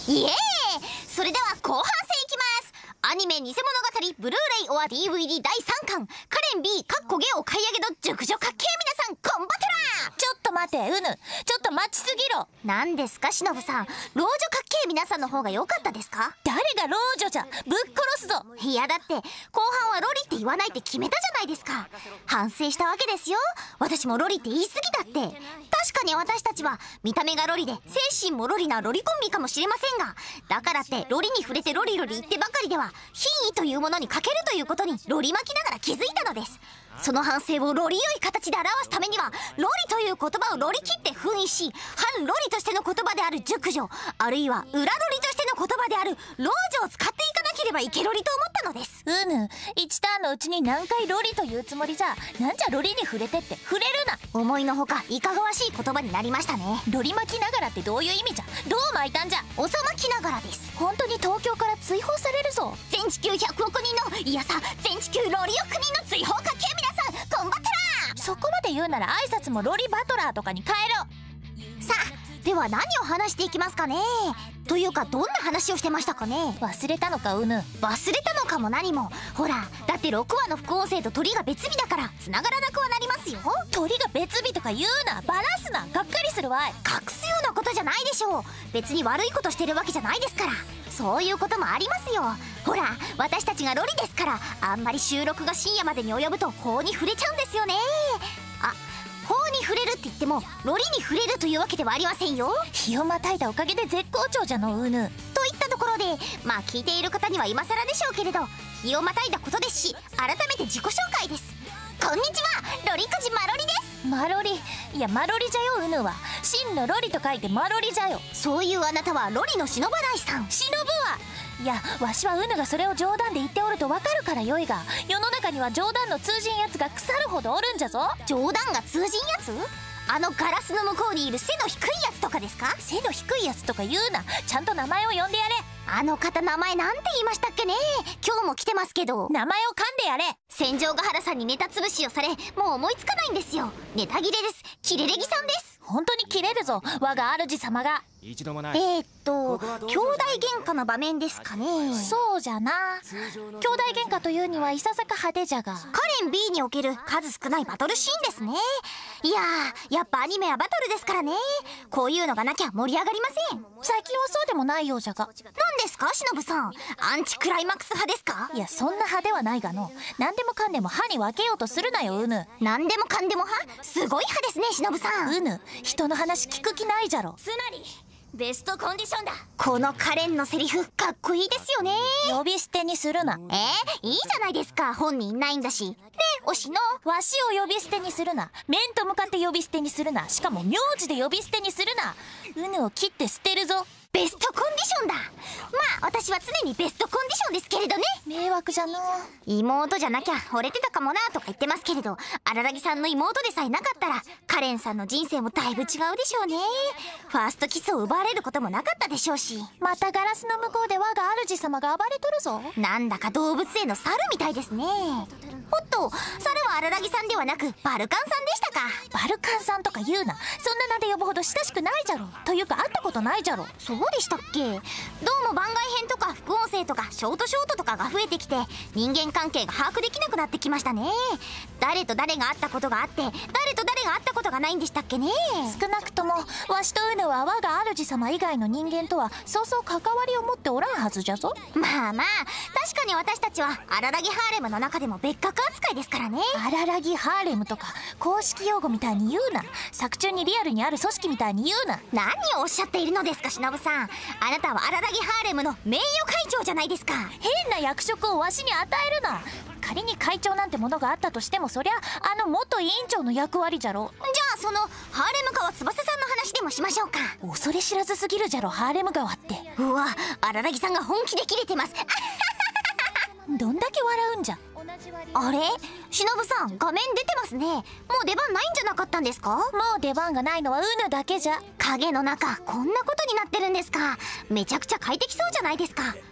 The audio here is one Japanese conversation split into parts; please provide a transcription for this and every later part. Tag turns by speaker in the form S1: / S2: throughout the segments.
S1: イエーイ。それでは後半戦いきます。アニメ偽物語ブルーレイオア DVD 第3巻カレン B かっこゲお買い上げの熟女かっけー皆さんコンバトラー。
S2: ちょっと待てうぬ、ちょっと待ちすぎろ。
S1: 何ですかしのぶさん、老女かっけー皆さんの方が良かったですか？
S2: 誰が老女じゃ、ぶっ殺すぞ。
S1: いやだって後半はロリって言わないって決めたじゃないですか。反省したわけですよ。私もロリって言い過ぎだって。確かに私たちは見た目がロリで精神もロリなロリコンビかもしれませんが、だからってロリに触れてロリロリ言ってばかりでは品位というものに欠けるということにロリ巻きながら気づいたのです。その反省をロリ良い形で表すためにはロリという言葉をロリ切って封印し、反ロリとしての言葉である熟女、あるいは裏ロリとしての言葉である老女を使っていかなければいけロリと思ったのです。
S2: うぬ、1ターンのうちに何回ロリというつもりじゃ。なんじゃロリに触れてって触れるな。
S1: 思いのほかいかがわしい言葉になりましたね。
S2: ロリ巻きながらってどういう意味じゃ。どう巻いたんじゃ。
S1: おさまきながらです。
S2: 本当に東京から追放されるぞ。
S1: 全地球100億人の、いやさ全地球ロリ億人の追放かけ皆さんコンバトラー。
S2: そこまで言うなら挨拶もロリバトラーとかに変えろ。
S1: さあでは何を話していきますかね。というかどんな話をしてましたかね。
S2: 忘れたのかうぬ。
S1: 忘れたのかも何も。ほらだって6話の副音声と鳥が別日だから繋がらなくはなりますよ。
S2: 鳥が別日とか言うな、バラすな、がっかりするわい。
S1: 隠すようなことじゃないでしょう。別に悪いことしてるわけじゃないですから。そういうこともありますよ。ほら私たちがロリですから、あんまり収録が深夜までに及ぶと法に触れちゃうんですよね。あ、法に触れるって言ってもロリに触れるというわけではありませんよ。
S2: 日をまたいだおかげで絶好調じゃのうぬ。
S1: といったところで、まあ聞いている方には今更でしょうけれど、日をまたいだことですし、改めて自己紹介です。こんにちは、ロリくじマロリです。
S2: マロリ、いやマロリじゃようぬは。真のロリと書いてマロリじゃよ。
S1: そういうあなたはロリの忍ばないさん。
S2: 忍ぶわ。いやわしはうぬがそれを冗談で言っておるとわかるからよいが、世の中には冗談の通じんやつが腐るほどおるんじゃぞ。
S1: 冗談が通じんやつ？あのガラスの向こうにいる背の低いやつとかですか？
S2: 背の低いやつとか言うな、ちゃんと名前を呼んでやれ。
S1: あの方名前なんて言いましたっけね。今日も来てますけど。
S2: 名前を噛んでやれ。
S1: 戦場ヶ原さんにネタ潰しをされ、もう思いつかないんですよ。ネタ切れです。キレレギさんです。
S2: 本当に切れるぞ我が主様が。
S3: 一度もない。
S1: 兄弟喧嘩の場面ですかね。
S2: そうじゃな。兄弟喧嘩というにはいささか派手じゃが、
S1: カレン B における数少ないバトルシーンですね。いやーやっぱアニメはバトルですからね。こういうのがなきゃ盛り上がりません。
S2: 最近はそうでもないようじゃが。
S1: 何ですかしのぶさん、アンチクライマックス派ですか？
S2: いやそんな派ではないがの。何でもかんでも歯に分けようとするなようぬ。
S1: 何でもかんでも派？すごい派ですねしのぶさん。
S2: うぬ、人の話聞く気ないじゃろ。
S4: つまりベストコンディションだ。
S1: このカレンのセリフかっこいいですよね。
S2: 呼び捨てにするな。
S1: いいじゃないですか、本人いないんだし。ねえ推しの
S2: わしを呼び捨てにするな。面と向かって呼び捨てにするな。しかも名字で呼び捨てにするな。うぬを切って捨てるぞ。
S1: ベストコンディションだ。まあ私は常にベストコンディションですけれどね。
S2: 迷惑じゃの。
S1: 妹じゃなきゃ惚れてたかもなとか言ってますけれど、荒木さんの妹でさえなかったらカレンさんの人生もだいぶ違うでしょうね。ファーストキスを奪われることもなかったでしょうし。
S2: またガラスの向こうで我が主様が暴れとるぞ。
S1: なんだか動物園の猿みたいですね。おっと、猿は荒木さんではなくバルカンさんでしたか。
S2: バルカンさんとか言うな。そんな名で呼ぶほど親しくないじゃろ。というか会ったことないじゃろ。
S1: そうでしたっけ。どうも番外編とか副音声とかショートとかが増えてきて、人間関係が把握できなくなってきましたね。誰と誰が会ったことがあって誰と誰が会ったことがないんでしたっけね。
S2: 少なくともわしとうぬは我が主様以外の人間とはそうそう関わりを持っておらんはずじゃぞ。
S1: まあまあ確かに私たちは荒木ハーレムの中でも別格扱いですからね。
S2: 荒木ハーレムとか公式用語みたいに言うな。作中にリアルにある組織みたいに言うな。
S1: 何をおっしゃっているのですかしのぶさん。あなたは荒木ハーレムの名誉会長じゃないですか。
S2: 変な役職をわしに与えるな。仮に会長なんてものがあったとしても、そりゃあの元委員長の役割じゃろ。
S1: じゃあそのハーレム川翼さんの話でもしましょうか。
S2: 恐れ知らずすぎるじゃろハーレム川って。
S1: うわ、荒木さんが本気でキレてます
S2: どんだけ笑うんじゃ。
S1: あれしのぶさん画面出てますね。もう出番ないんじゃなかったんですか？
S2: もう出番がないのはうぬだけじゃ。
S1: 影の中こんなことになってるんですか。めちゃくちゃ快適そうじゃないですか。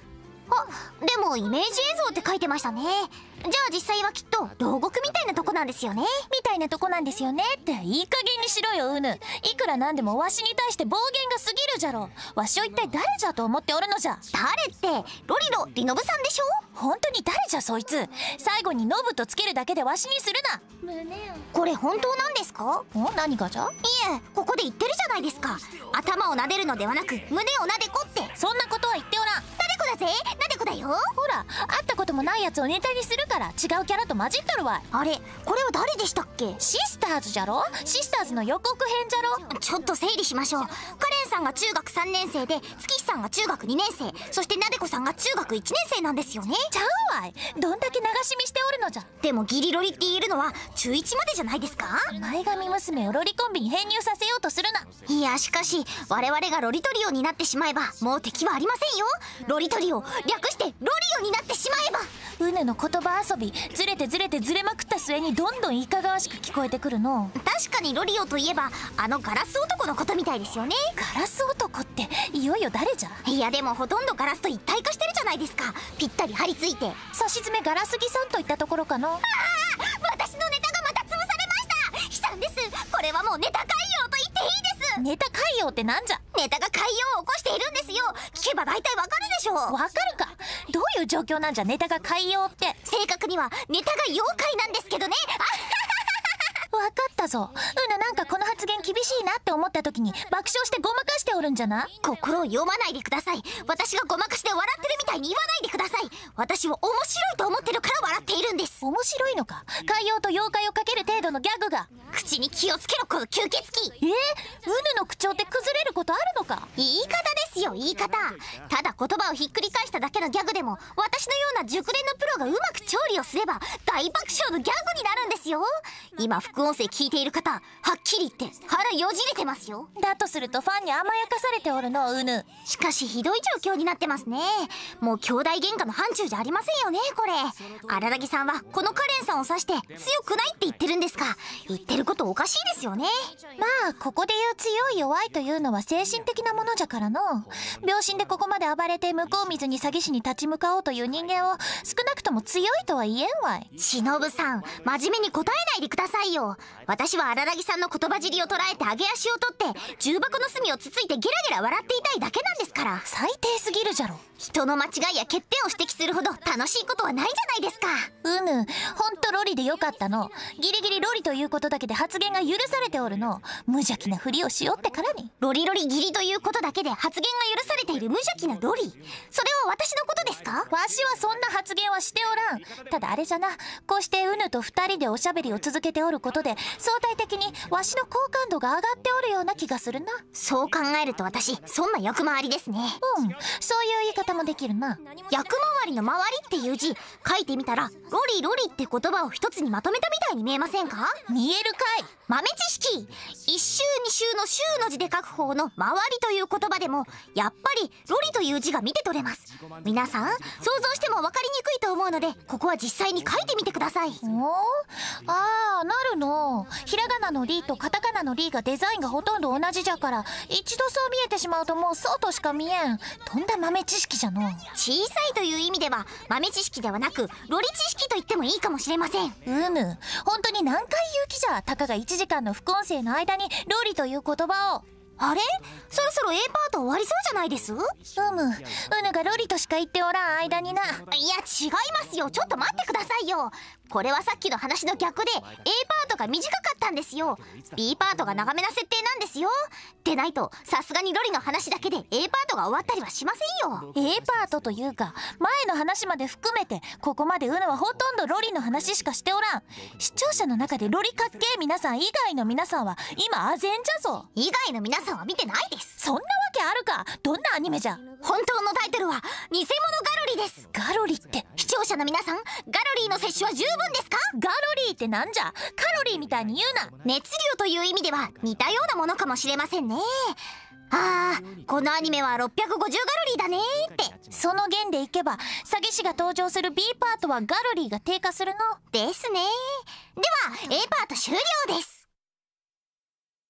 S1: あ、でもイメージ映像って書いてましたね。じゃあ実際はきっと牢獄みたいなとこなんですよね。
S2: みたいなとこなんですよねっていい加減にしろよ、うぬ。いくらなんでもわしに対して暴言が過ぎるじゃろ。わしを一体誰じゃと思っておるのじゃ。
S1: 誰ってロリのリノブさんでしょ。
S2: 本当に誰じゃそいつ。最後にノブとつけるだけでわしにするな。
S1: これ本当なんですか？
S2: 何がじゃ？
S1: いえ、ここで言ってるじゃないですか。頭を撫でるのではなく胸を撫でこって。
S2: そんなことは言っておらん。
S1: 撫でこだぜ、撫でこだよ。
S2: ほら、会ったこともないやつをネタにするから違うキャラと混じっとるわい。
S1: あれ、これは誰でしたっけ？
S2: シスターズじゃろ。シスターズの予告編じゃろ。
S1: ちょっと整理しましょう。カレンさんが中学3年生で、月日さんが中学2年生、そしてなでこさんが中学1年生なんですよね。
S2: ちゃうわい。どんだけ流し見しておるのじゃ。
S1: でもギリロリって言えるのは中1までじゃないですか？
S2: 前髪娘をロリコンビに編入させようとするな。
S1: いや、しかし我々がロリトリオになってしまえばもう敵はありませんよ。ロリトリオ、略してロリオになってしまえば。
S2: うねの言葉遊び、ずれてずれてずれまくった末にどんどんいかがわしく聞こえてくるの。
S1: 確かにロリオといえばあのガラス男のことみたいですよね。
S2: ガラス男っていよいよ誰じゃ。
S1: いやでもほとんどガラスと一体化してるじゃないですか。ぴったり張り付いて。
S2: さしずめガラスギさんといったところかの。
S1: 私のネタがまた潰されました。悲惨です。これはもうネタ海洋と言っていいです。
S2: ネタ海洋ってなんじゃ。
S1: ネタが海洋を起こしているんですよ。聞けば大体わかるでしょう。
S2: わかるか。どういう状況なんじゃネタが海洋って。
S1: 正確にはネタが妖怪なんですけどね。
S2: わかったぞ。なんかこの発言厳しいなって思った時に爆笑してごまかしておるんじゃな。
S1: 心を読まないでください。私がごまかして笑ってるみたいに言わないでください。私を面白いと思ってるから笑っているんです。
S2: 面白いのか。海洋と妖怪をかける程度のギャグが。
S1: 口に気をつけろ、この吸血鬼。
S2: の口調って崩れることあるのか。
S1: 言い方ですよ、言い方。ただ言葉をひっくり返しただけのギャグでも私のような熟練のプロがうまく調理をすれば大爆笑のギャグになるんですよ。今副音声聞いている方、はっきり言って腹よじれてますよ。
S2: だとするとファンに甘やかされておるの。
S1: しかしひどい状況になってますね。もう兄弟喧嘩の範疇じゃありませんよね、これ。荒木さんはこのカレンさんを指して強くないって言ってるんですか。言ってることおかしいですよね。
S2: まあここで言う強い弱いというのは精神的なものじゃからの。病心でここまで暴れて向こう水に詐欺師に立ち向かおうという人間を少なくとも強いとは言えんわい。
S1: 忍さん、真面目に答えないでくださいよ。私は荒木さんの言葉尻を捉えて上げ足を取って重箱の隅をつついてゲラゲラ笑っていたいだけなんですから。
S2: 最低すぎるじゃろ。
S1: 人の間違いや欠点を指摘するほど楽しいことはないじゃないですか。
S2: ほんとロリでよかったの。ギリギリロリということだけで発言が許されておるの。無邪気なふりをしよってからに。
S1: ロリロリギリということだけで発言が許されている無邪気なロリ、それは私のことですか？
S2: わしはそんな発言はしておらん。ただあれじゃな、こうしてと二人でおしゃべりを続けておることで相対的にわしの好感度が上がっておるような気がするな。
S1: そう考えると私そんな役回りですね。
S2: そういう言い方もできるな。
S1: 役回りの回りっていう字書いてみたらロリロリって言葉を一つにまとめたみたいに見えませんか？
S2: 見えるかい。
S1: 豆知識。一周二周の周の字で書く方の回りという言葉でもやっぱりロリという字が見て取れます。皆さん想像しても分かりにくいと思うのでここは実際に書いてみてください。
S2: なるの。ひらがなのリとカタカナのリがデザインがほとんど同じじゃから一度そう見えてしまうともうそうとしか見えん。とんだ豆知識じゃの。
S1: 小さいという意味では豆知識ではなくロリ知識と言ってもいいかもしれません。
S2: 本当に何回言う気じゃ。たかが1時間の副音声の間にロリという言葉を。
S1: あれ、そろそろ A パート終わりそうじゃないです？
S2: がロリとしか言っておらん間にな。
S1: いや違いますよ、ちょっと待ってくださいよ。これはさっきの話の逆で A パートが短かったんですよ。 B パートが長めな設定なんですよ。でないとさすがにロリの話だけで A パートが終わったりはしませんよ。
S2: A パートというか前の話まで含めてここまではほとんどロリの話しかしておらん。視聴者の中でロリかっけー皆さん以外の皆さんは今あぜんじゃぞ。
S1: 以外の皆さんは見てないです。
S2: そんなわけあるか。どんなアニメじゃ。
S1: 本当のタイトルは偽物ガロリです。
S2: ガロリって。
S1: 視聴者の皆さん、ガロリーの摂取は十分ですか？
S2: ガロリーってなんじゃ。カロリーみたいに言うな。
S1: 熱量という意味では似たようなものかもしれませんね。このアニメは650ガロリーだねーって。
S2: その弦でいけば詐欺師が登場する B パートはガロリーが低下するの
S1: ですね。では A パート終了です。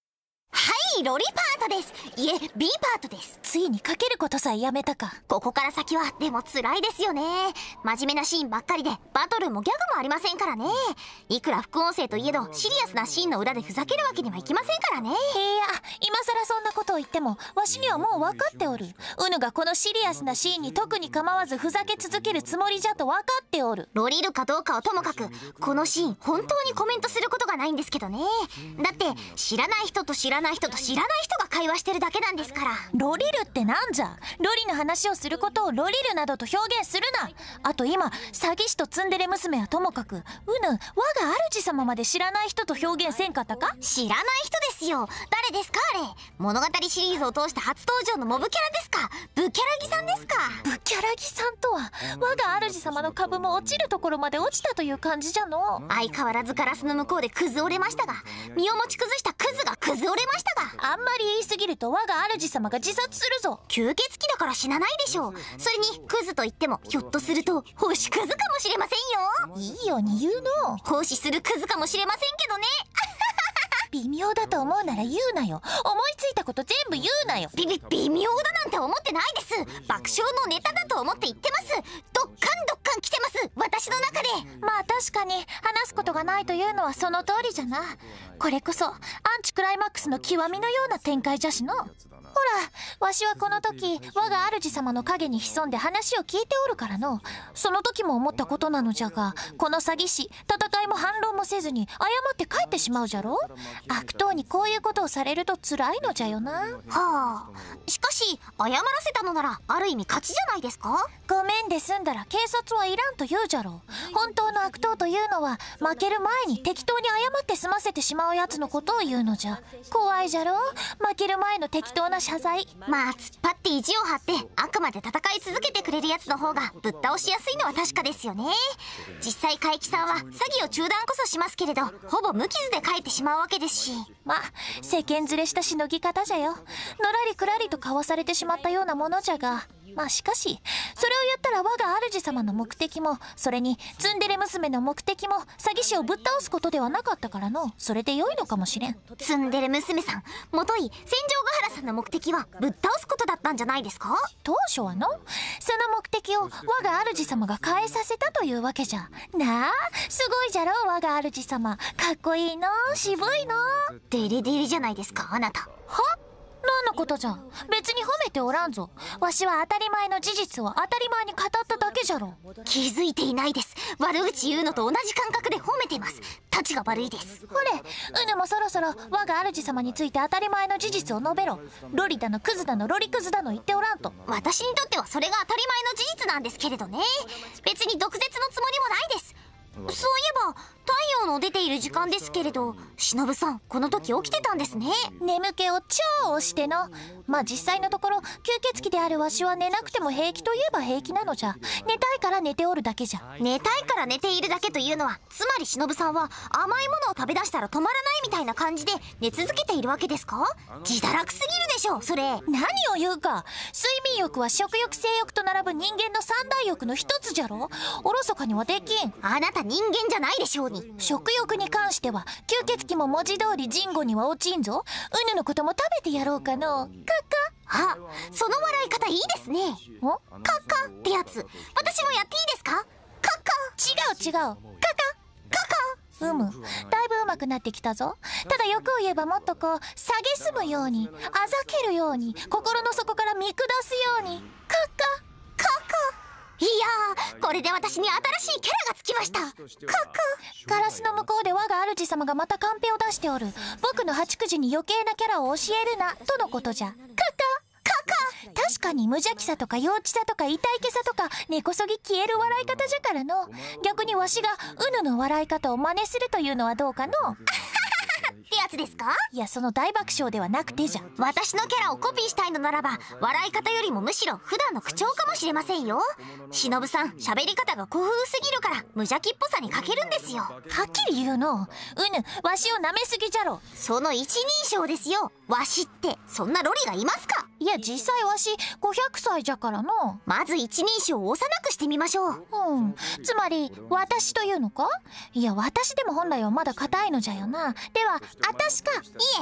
S1: はい、ロリパートです。いえ、B パートです。
S2: ついにかけることさえやめたか。
S1: ここから先はでも辛いですよね。真面目なシーンばっかりでバトルもギャグもありませんからね。いくら副音声といえどシリアスなシーンの裏でふざけるわけにはいきませんからね。
S2: いや、今更そんなことを言ってもわしにはもう分かっておる。うぬがこのシリアスなシーンに特に構わずふざけ続けるつもりじゃと分かっておる。
S1: ロリるかどうかはともかく、このシーン本当にコメントすることがないんですけどね。だって知らない人と知らない人と知らない人が会話してるだけなんですから。
S2: ロリルってなんじゃ。ロリの話をすることをロリルなどと表現するな。あと今詐欺師とツンデレ娘はともかく、うぬ我が主様まで知らない人と表現せんかったか。
S1: 知らない人ですよ。誰ですかあれ。物語シリーズを通して初登場のモブキャラですか。ブキャラギさんですか。
S2: ブキャラギさんとは我が主様の株も落ちるところまで落ちたという感じじゃの。
S1: 相変わらずガラスの向こうでクズ折れましたが、身を持ち崩したクズがクズ折れましたが、
S2: あんまり言い過ぎると我が主様が自殺するぞ。
S1: 吸血鬼だから死なないでしょう。それにクズといってもひょっとすると星クズかもしれませんよ。
S2: いいように言うの。
S1: 奉仕するクズかもしれませんけどね。
S2: 微妙だと思うなら言うなよ。思いついたこと全部言うなよ。
S1: 微妙だなんて思ってないです。爆笑のネタだと思って言ってます。ドッカンドッカン来てます、私の中で。
S2: まあ確かに話すことがないというのはその通りじゃな。これこそアンチクライマックスの極みのような展開じゃしの。ほら、わしはこの時我が主様の陰に潜んで話を聞いておるからの。その時も思ったことなのじゃが、この詐欺師戦いも反論もせずに謝って帰ってしまうじゃろ。悪党にこういうことをされると辛いのじゃよな。
S1: はあ、しかし謝らせたのならある意味勝ちじゃないですか。
S2: ごめんで済んだら警察はいらんと言うじゃろう。本当の悪党というのは負ける前に適当に謝って済ませてしまうやつのことを言うのじゃ。怖いじゃろう、負ける前の適当な謝罪。
S1: まあ突っ張って意地を張ってあくまで戦い続けてくれるやつの方がぶっ倒しやすいのは確かですよね。実際海木さんは詐欺を中断こそしますけれど、ほぼ無傷で帰ってしまうわけですし。
S2: まあ世間連れしたしのぎ方じゃよ。のらりくらりとかわされてしまったようなものじゃが、まあしかしそれを言ったら我が主様の目的も、それにツンデレ娘の目的も詐欺師をぶっ倒すことではなかったからの。それで良いのかもしれん。
S1: ツンデレ娘さん、もとい戦場ヶ原さんの目的はぶっ倒すことだったんじゃないですか。
S2: 当初はの、その目的を我が主様が変えさせたというわけじゃなあ。すごいじゃろ我が主様。かっこいいの、渋いの。
S1: デレデレじゃないですかあなた。
S2: は？何のことじゃ。別に褒めておらんぞ。わしは当たり前の事実を当たり前に語っただけじゃろ。
S1: 気づいていないです。悪口言うのと同じ感覚で褒めてます。たちが悪いです。
S2: ほれ、うぬもそろそろ我が主様について当たり前の事実を述べろ。ロリだのクズだのロリクズだの言っておらんと。
S1: 私にとってはそれが当たり前の事実なんですけれどね。別に毒舌のつもりもないです。そういえば太陽の出ている時間ですけれど、忍さんこの時起きてたんですね。
S2: 眠気を超押しての。まあ実際のところ吸血鬼であるわしは寝なくても平気といえば平気なのじゃ。寝たいから寝ておるだけじゃ。
S1: 寝たいから寝ているだけというのは、つまり忍さんは甘いものを食べ出したら止まらないみたいな感じで寝続けているわけですか。自堕落すぎるでしょそれ。
S2: 何を言うか。睡眠欲は食欲性欲と並ぶ人間の三大欲の一つじゃろ。おろそかにはできん。
S1: あなた人間じゃないでしょうに。
S2: 食欲に関しては吸血鬼も文字通り人語には落ちんぞ。うぬのことも食べてやろうかの。カ
S1: あ、その笑い方いいですね。
S2: カ。
S1: カカってやつ、私もやっていいですか。カカ。
S2: 違う。カカ。だいぶ上手くなってきたぞ。ただ欲を言えばもっとこう蔑むように、あざけるように、心の底から見下すように。カカ。
S1: いやー、これで私に新しいキャラがつきました。
S2: ガラスの向こうで我が主様がまたカンペを出しておる。僕の八九時に余計なキャラを教えるなとのことじゃ。確かに無邪気さとか幼稚さとか痛いけさとか根こそぎ消える笑い方じゃからの。逆にわしがうぬの笑い方を真似するというのはどうかの。
S1: ってやつですか。
S2: いや、その大爆笑ではなくてじゃ。
S1: 私のキャラをコピーしたいのならば、笑い方よりもむしろ普段の口調かもしれませんよ。忍さん喋り方が古風すぎるから無邪気っぽさに欠けるんですよ。
S2: はっきり言うの。うぬわしを舐めすぎじゃろ。
S1: その一人称ですよ。わしってそんなロリがいますか。
S2: いや実際わし500歳じゃからの。
S1: まず一人称を幼くしてみましょう。
S2: つまり私というのか。いや私でも本来はまだ硬いのじゃよな。ではあたしか。い
S1: え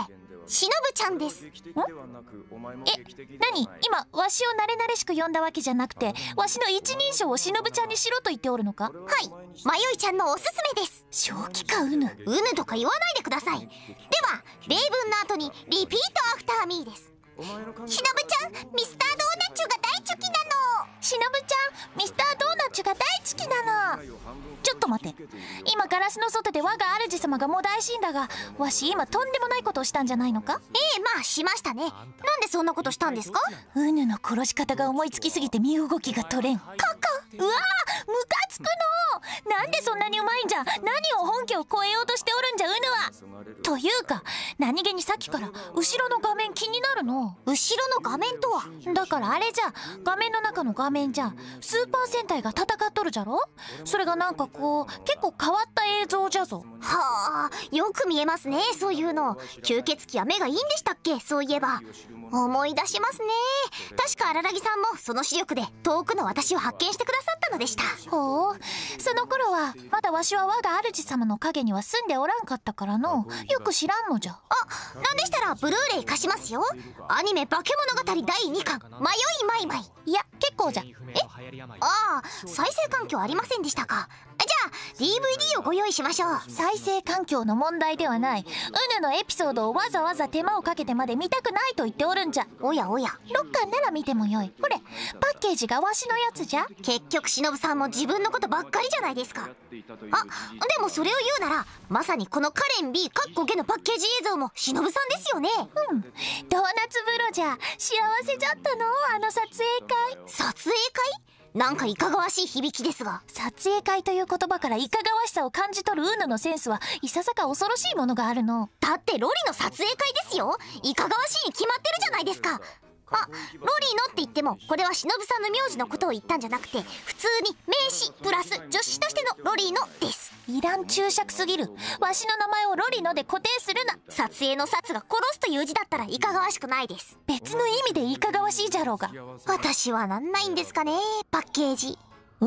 S1: しのぶちゃんです。
S2: 何今わしを慣れ慣れしく呼んだわけじゃなくて、わしの一人称をしのぶちゃんにしろと言っておるのか？
S1: はい、まよいちゃんのおすすめです。
S2: 正気かうぬ。
S1: うぬとか言わないでください。では例文の後にリピートアフターミーです。しのぶちゃん、ミスタードーナッチュが大好きなの。
S2: しのぶちゃん、ミスタードーナツが大好きなの。ちょっと待って、今ガラスの外で我が主様がもだえ死んだが、わし今とんでもないことをしたんじゃないのか？
S1: まあしましたね。なんでそんなことしたんですか？
S2: うぬの殺し方が思いつきすぎて身動きが取れん。うわー、ムカつくの。なんでそんなにうまいんじゃ。何を本家を超えようとしておるんじゃうぬは。というか何気にさっきから後ろの画面気になるの。
S1: 後ろの画面とは？
S2: だからあれじゃ、画面の中の画面じゃスーパー戦隊が戦っとるじゃろ。それがなんかこう結構変わった映像じゃぞ。
S1: はあ、よく見えますね、そういうの。吸血鬼は目がいいんでしたっけ？そういえば思い出しますね。確か荒木さんもその視力で遠くの私を発見してくださったのでした。
S2: ほう、その頃はまだわしは我が主様の影には住んでおらんかったからの、よく知らんのじゃ。
S1: なんでしたらブルーレイ貸しますよ。アニメ化け物語第2巻、迷いマイマイ。
S2: いや結構じゃ。
S1: 再生環境ありませんでしたか？じゃあ DVD をご用意しましょう。
S2: 再生環境の問題ではない。うぬのエピソードをわざわざ手間をかけてまで見たくないと言っておるんじゃ。
S1: おやおや、
S2: 6巻なら見てもよい。ほれ、パッケージがわしのやつじゃ。
S1: 結局しのぶさんも自分のことばっかりじゃないですか。でもそれを言うならまさにこのカレン B かっこゲのパッケージ映像もしのぶさんですよね。
S2: ドーナツ風呂じゃ。幸せじゃったのあの撮影会。
S1: 撮影会？なんかいかがわしい響きですが。
S2: 撮影会という言葉からいかがわしさを感じ取るうぬのセンスはいささか恐ろしいものがあるの。
S1: だってロリの撮影会ですよ。いかがわしいに決まってるじゃないですか。ロリーのって言ってもこれはしのぶさんの名字のことを言ったんじゃなくて、普通に名詞プラス助詞としてのロリーのです。
S2: いらん注釈すぎる。わしの名前をロリので固定するな。
S1: 撮影の殺が殺すという字だったらいかがわしくないです。
S2: 別の意味でいかがわしいじゃろうが。
S1: 私はなんないんですかね、パッケージ。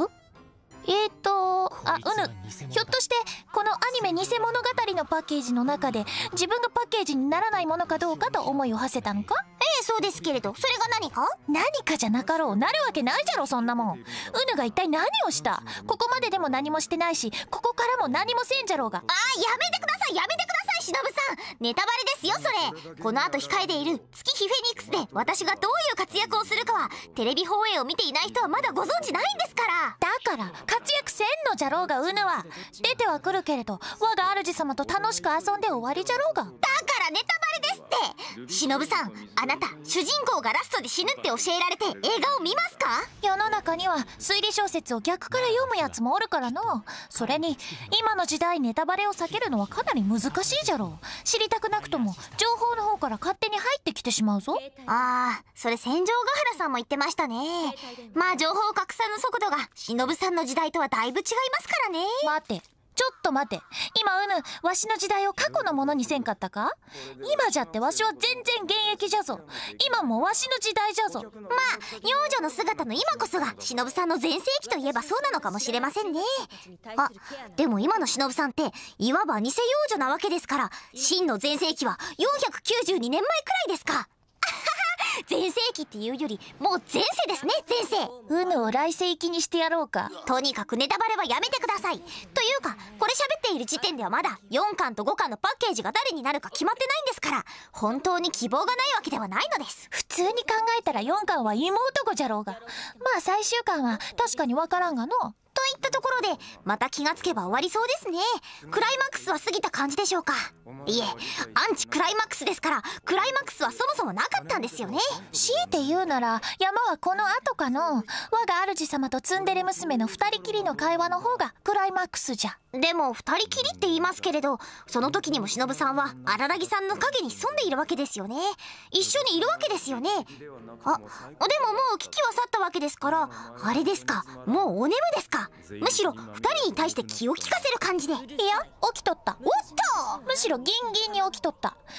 S2: ひょっとしてこのアニメ偽物語のパッケージの中で自分がパッケージにならないものかどうかと思いを馳せたのか？
S1: そうですけれど、それが何か？
S2: 何かじゃなかろう。なるわけないじゃろそんなもん。うぬが一体何をした？ここまででも何もしてないし、ここからも何もせんじゃろうが。
S1: やめてください、やめてください、しのぶさん。ネタバレですよそれ。この後控えている月日フェニックスで私がどういう活躍をするかはテレビ放映を見ていない人はまだご存知ないんですから。
S2: だから活躍せんのじゃろうが。うぬは出てはくるけれど我が主様と楽しく遊んで終わりじゃろうが。
S1: だからネタバレですって。しのぶさん、あなた主人公がラストで死ぬって教えられて映画を見ますか？
S2: 世の中には推理小説を逆から読むやつもおるからの。それに今の時代ネタバレを避けるのはかなり難しいじゃろう。知りたくなくとも情報の方から勝手に入ってきてしまうぞ。
S1: それ戦場ヶ原さんも言ってましたね。まあ情報拡散の速度がしのぶさんの時代とはだいぶ違いますからね。
S2: 待って、ちょっと待って。今わしの時代を過去のものにせんかったか？今じゃってわしは全然現役じゃぞ。今もわしの時代じゃぞ。
S1: 幼女の姿の今こそがしのぶさんの全盛期といえばそうなのかもしれませんね。でも今のしのぶさんっていわば偽幼女なわけですから、真の全盛期は492年前くらいですか。全盛期っていうよりもう前世ですね、前世。
S2: を来世期にしてやろうか。
S1: とにかくネタバレはやめてください。というかこれ喋っている時点ではまだ4巻と5巻のパッケージが誰になるか決まってないんですから、本当に希望がないわけではないのです。
S2: 普通に考えたら4巻は妹子じゃろうが。まあ最終巻は確かにわからんがの。
S1: といったところでまた気がつけば終わりそうですね。クライマックスは過ぎた感じでしょうか。いえ、アンチクライマックスですから、クライマックスはそもそもなかったんですよね。
S2: 強いて言うなら山はこの後かの。我が主様とツンデレ娘の二人きりの会話の方がクライマックスじゃ。
S1: でも二人きりって言いますけれど、その時にもしのぶさんは荒木さんの影に潜んでいるわけですよね。一緒にいるわけですよね。でももう危機は去ったわけですから、あれですか、もうお眠ですか。むしろ二人に対して気を利かせる感じで。いや、
S2: 起きとった。
S1: おっと、
S2: むしろギンギンに起きとった。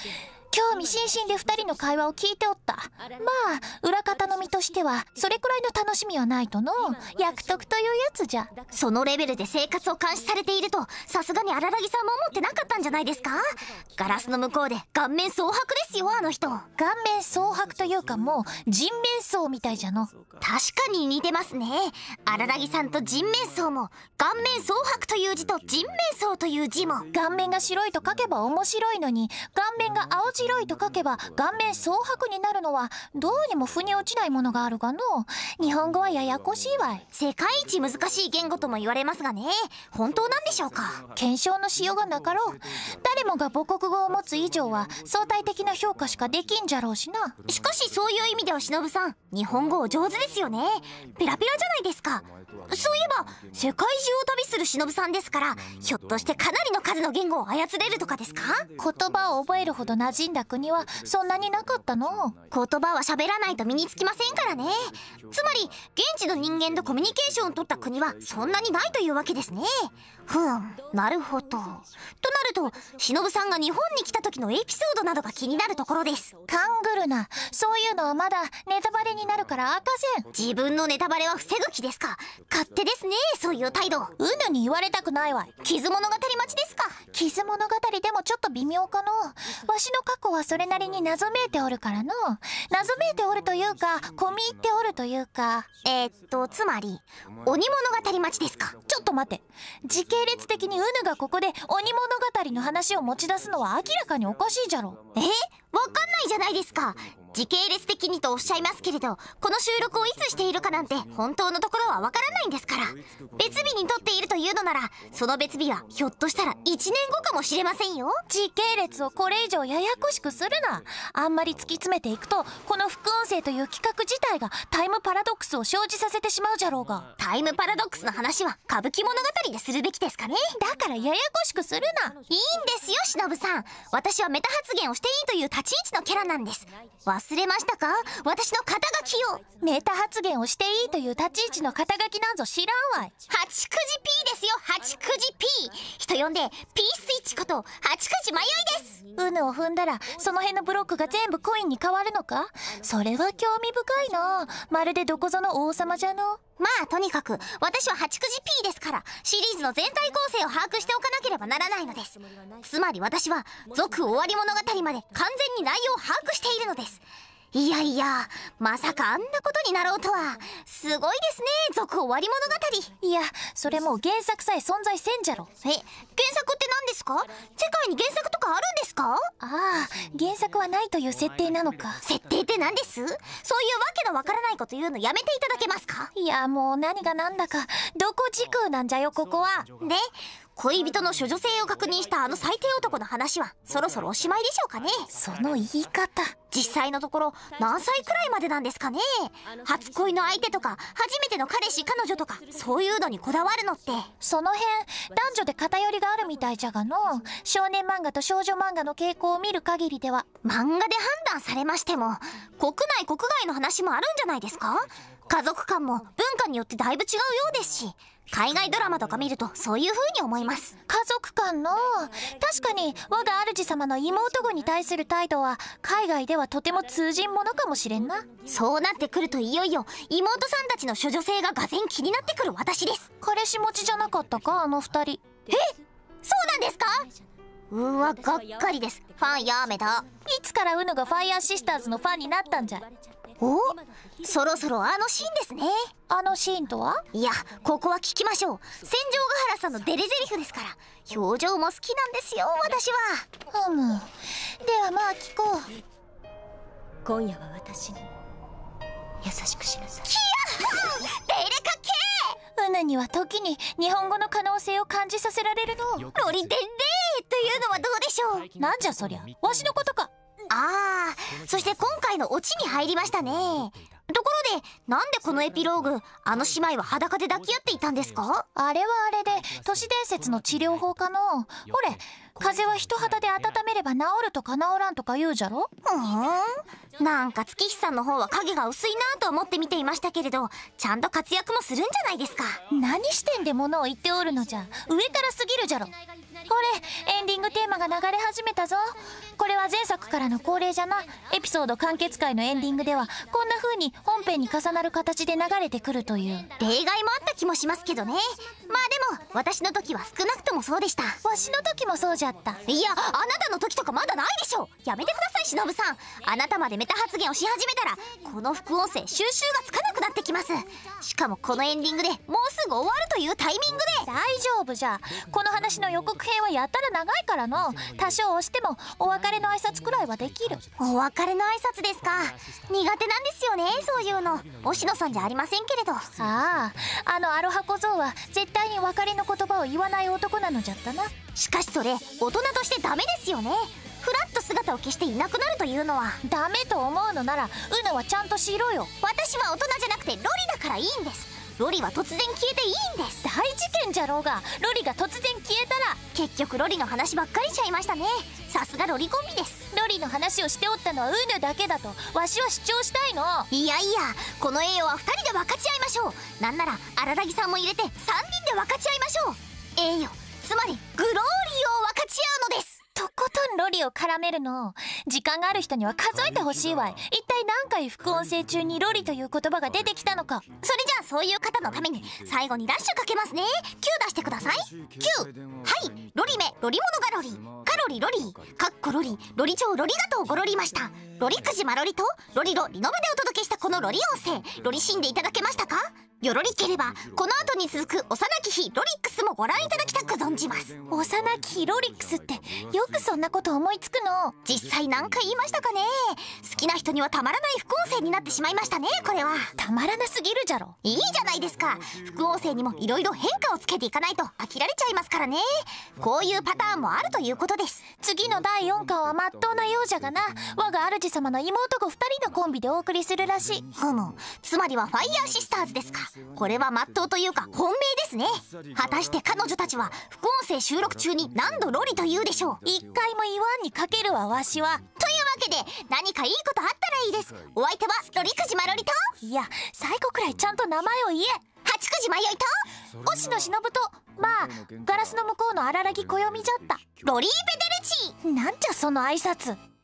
S2: 興味津々で2人の会話を聞いておった。まあ裏方の身としてはそれくらいの楽しみはないとの役得というやつじゃ。
S1: そのレベルで生活を監視されているとさすがに荒木さんも思ってなかったんじゃないですか。ガラスの向こうで顔面蒼白ですよ、あの人。
S2: 顔面蒼白というかもう人面相みたいじゃの。
S1: 確かに似てますね。荒木さんと人面相も顔面蒼白という字と人面相という字も。
S2: 顔面が白いと書けば面白いのに顔面が青白いと書けば顔面蒼白になるのはどうにも腑に落ちないものがあるがの。日本語はややこしいわい。
S1: 世界一難しい言語とも言われますがね、本当なんでしょうか。
S2: 検証のしようがなかろう。誰もが母国語を持つ以上は相対的な評価しかできんじゃろうしな。
S1: しかしそういう意味では忍さん、日本語お上手ですよね。ペラペラじゃないですか。そういえば世界中を旅する忍さんですから、ひょっとしてかなりの数の言語を操れるとかですか。
S2: 言葉を覚えるほど馴染んだ国はそんなになかったの。
S1: 言葉は喋らないと身につきませんからね。つまり現地の人間とコミュニケーションを取った国はそんなにないというわけですね。なるほど。となると忍さんが日本に来た時のエピソードなどが気になるところです。
S2: 勘ぐるな。そういうのはまだネタバレになるから明かせん。
S1: 自分のネタバレは防ぐ気ですか。勝手ですね、そういう態度。
S2: うぬに言われたくないわい。
S1: 傷物語待ちですか。
S2: 傷物語でもちょっと微妙かの。わしの過去はそれなりに謎めいておるからの。謎めいておるというか込み入っておるというか、
S1: つまり鬼物語待ちですか。
S2: ちょっと待て。時系列的にうぬがここで鬼物語の話を持ち出すのは明らかにおかしいじゃろ。
S1: わかんないじゃないですか。時系列的にとおっしゃいますけれど、この収録をいつしているかなんて本当のところはわからないんですから。別日に撮っているというのなら、その別日はひょっとしたら1年後かもしれませんよ。
S2: 時系列をこれ以上ややこしくするな。あんまり突き詰めていくとこの副音声という企画自体がタイムパラドックスを生じさせてしまうじゃろうが。
S1: タイムパラドックスの話は歌舞伎物語でするべきですかね。
S2: だからややこしくするな。
S1: いいんですよ、忍さん。私はメタ発言をしていいという立ち位置のキャラなんです。忘れましたか、私の肩書きを。
S2: メタ発言をしていいという立ち位置の肩書きなんぞ知らんわい。
S1: 八九時 P ですよ、八九時 P。 人呼んで P スイッチこと八九時迷いです。
S2: うぬを踏んだらその辺のブロックが全部コインに変わるのか。それは興味深いな。まるでどこぞの王様じゃの。
S1: まあとにかく私は八九時 P ですから、シリーズの全体構成を把握しておかなければならないのです。つまり私は続終わり物語まで完全に内容を把握しているのです。いやいや、まさかあんなことになろうとは。すごいですね、続終わり物語。
S2: いや、それもう原作さえ存在せんじゃろ。
S1: 原作って何ですか。世界に原作とかあるんですか。
S2: ああ、原作はないという設定なのか。
S1: 設定って何です。そういうわけのわからないこと言うのやめていただけますか。
S2: いや、もう何が何だかどこ時空なんじゃよここは。
S1: で、恋人の処女性を確認したあの最低男の話はそろそろおしまいでしょうかね。
S2: その言い方、
S1: 実際のところ何歳くらいまでなんですかね。初恋の相手とか初めての彼氏彼女とか、そういうのにこだわるのって。
S2: その辺男女で偏りがあるみたいじゃがの。少年漫画と少女漫画の傾向を見る限りでは。
S1: 漫画で判断されましても国内国外の話もあるんじゃないですか。家族観も文化によってだいぶ違うようですし、海外ドラマとか見るとそういう風に思います。
S2: 家族間の、確かに我が主様の妹子に対する態度は海外ではとても通じんものかもしれんな。
S1: そうなってくるといよいよ妹さんたちの処女性ががぜん気になってくる私です。
S2: 彼氏持ちじゃなかったか、あの二人。
S1: そうなんですか。うわ、がっかりです。ファンやめだ。
S2: いつからうぬがファイヤーシスターズのファンになったんじゃ。
S1: お、そろそろあのシーンですね。
S2: あのシーンとは。
S1: いや、ここは聞きましょう。戦場ヶ原さんのデレゼリフですから。表情も好きなんですよ、私は。
S2: ではまあ聞こう。
S4: 今夜は私に優しくしなさい。
S1: キヤッデレかけ
S2: うぬには時に日本語の可能性を感じさせられるの。
S1: ロリテンレーというのはどうでしょう。
S2: なんじゃそりゃ、わしのことか。
S1: ああ、そして今回のオチに入りましたね。ところで、なんでこのエピローグ、あの姉妹は裸で抱き合っていたんですか。
S2: あれはあれで都市伝説の治療法かの。ほれ、 風邪は人肌で温めれば治るとか治らんとか言うじゃろ。
S1: なんか月日さんの方は影が薄いなと思って見ていましたけれど、ちゃんと活躍もするんじゃないですか。
S2: 何してんで物を言っておるのじゃ。上からすぎるじゃろ。これエンディングテーマが流れ始めたぞ。これは前作からの恒例じゃな。エピソード完結会のエンディングではこんな風に本編に重なる形で流れてくるという。
S1: 例外もあった気もしますけどね。まあでも私の時は少なくともそうでした。
S2: わしの時もそうじゃった。
S1: いや、あなたの時とかまだないでしょ。やめてください、しのぶさん。あなたまでメタ発言をし始めたらこの副音声収集がつかなくなってきます。しかもこのエンディングでもうすぐ終わるというタイミングで。
S2: 大丈夫じゃ。この話の予告編はやったら長いからの。多少押してもお別れの挨拶くらいはできる。
S1: お別れの挨拶ですか。苦手なんですよね、そういうの。押野さんじゃありませんけれど。
S2: あのアロハ小僧は絶対に別れの言葉を言わない男なのじゃったな。
S1: しかしそれ大人としてダメですよね。ふらっと姿を消していなくなるというのは。
S2: ダメと思うのならうのはちゃんとしろよ。
S1: 私は大人じゃなくてロリだからいいんです。ロリは突然消えていいんです。
S2: 大事件じゃろうが。ロリが突然消えたら。
S1: 結局ロリの話ばっかりしちゃいましたね。さすがロリコンビです。
S2: ロリの話をしておったのはうぬだけだとわしは主張したいの。
S1: いやいや、この栄誉は2人で分かち合いましょう。なんなら荒木さんも入れて3人で分かち合いましょう。栄誉、つまりグローリーを分かち合うのです。
S2: とことんロリを絡めるの。時間がある人には数えてほしいわい。一体何回副音声中にロリという言葉が出てきたのか。
S1: それじゃあそういう方のために最後にダッシュかけますね。9出してください。9。はい、ロリメロリモノがロリカロリロリかっこロリロリ長ロリガとごロリました。ロリクジマロリとロリロリノブでお届けしたこのロリ音声、ロリシーンでいただけましたか。よろりければこの後に続く幼き日ロリックスもご覧いただきたく存じます。
S2: 幼き日ロリックスってよくそんなこと思いつくの。
S1: 実際何回言いましたかね。好きな人にはたまらない副音声になってしまいましたね。これは
S2: たまらなすぎるじゃろ。
S1: いいじゃないですか。副音声にもいろいろ変化をつけていかないと飽きられちゃいますからね。こういうパターンもあるということです。
S2: 次の第4巻はまっとうなようじゃがな。我が主様の妹子2人のコンビでお送りするらしい。
S1: つまりはファイヤーシスターズですか。これはまっとうというか本命ですね。果たして彼女たちは副音声収録中に何度ロリと言うでしょう。
S2: 一回も言わんにかけるわわしは。
S1: というわけで何かいいことあったらいいです。お相手はロリクジマロリと、
S2: いや最後くらいちゃんと名前を言え。
S1: 八九時迷いと、
S2: 押野忍と、まあガラスの向こうの荒木暦じゃった。
S1: ロリーペデルチ。
S2: なんじゃその挨拶。